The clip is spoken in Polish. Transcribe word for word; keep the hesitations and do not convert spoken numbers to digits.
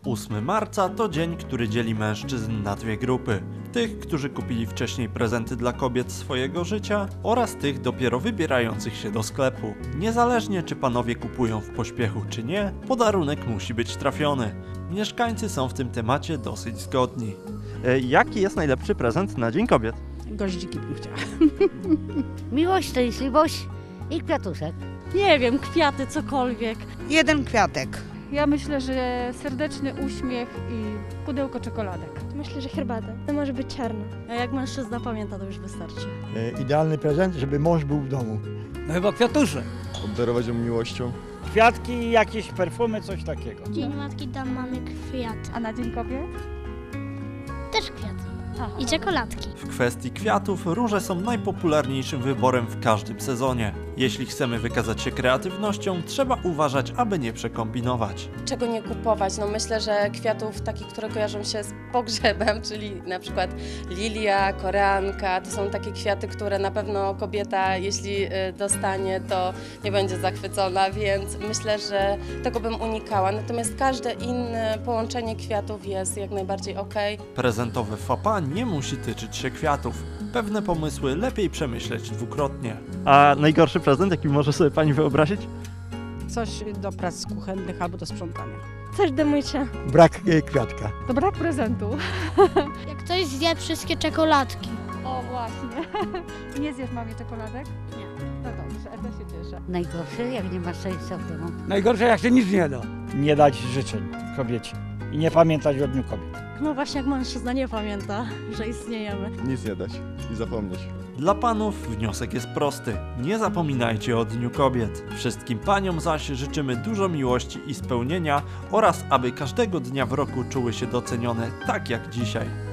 ósmego marca to dzień, który dzieli mężczyzn na dwie grupy. Tych, którzy kupili wcześniej prezenty dla kobiet swojego życia oraz tych dopiero wybierających się do sklepu. Niezależnie czy panowie kupują w pośpiechu czy nie, podarunek musi być trafiony. Mieszkańcy są w tym temacie dosyć zgodni. E, jaki jest najlepszy prezent na Dzień Kobiet? Goździki bym chciała. Miłość, szczęśliwość i kwiatuszek. Nie wiem, kwiaty, cokolwiek. Jeden kwiatek. Ja myślę, że serdeczny uśmiech i pudełko czekoladek. Myślę, że herbatę. To może być czarna. A jak mężczyzna pamięta, to już wystarczy. E, idealny prezent, żeby mąż był w domu. No chyba kwiatusze. Obdarować ją miłością. Kwiatki i jakieś perfumy, coś takiego. Dzień Matki dam mamie kwiat. A na Dzień Kobiet? Też kwiat. Aha. I czekoladki. W kwestii kwiatów róże są najpopularniejszym wyborem w każdym sezonie. Jeśli chcemy wykazać się kreatywnością, trzeba uważać, aby nie przekombinować. Czego nie kupować? No myślę, że kwiatów takich, które kojarzą się z pogrzebem, czyli na przykład lilia, koreanka, to są takie kwiaty, które na pewno kobieta, jeśli dostanie, to nie będzie zachwycona, więc myślę, że tego bym unikała. Natomiast każde inne połączenie kwiatów jest jak najbardziej okej. Prezentowe faux pas nie musi tyczyć się kwiatów. Pewne pomysły lepiej przemyśleć dwukrotnie. A najgorszy prezent, jaki może sobie pani wyobrazić? Coś do prac kuchennych albo do sprzątania. Coś do mycia. Brak e, kwiatka. To brak prezentu. Jak ktoś zje wszystkie czekoladki. O właśnie. Nie zjesz mamie czekoladek? Nie. No dobrze, to się cieszę. Najgorsze, jak nie ma szczęścia w domu. Najgorsze jak się nic nie da. Nie dać życzeń kobiecie i nie pamiętać o Dniu Kobiet. No właśnie, jak mężczyzna nie pamięta, że istniejemy. Nic nie dać i zapomnieć. Dla panów wniosek jest prosty. Nie zapominajcie o Dniu Kobiet. Wszystkim paniom zaś życzymy dużo miłości i spełnienia oraz aby każdego dnia w roku czuły się docenione tak jak dzisiaj.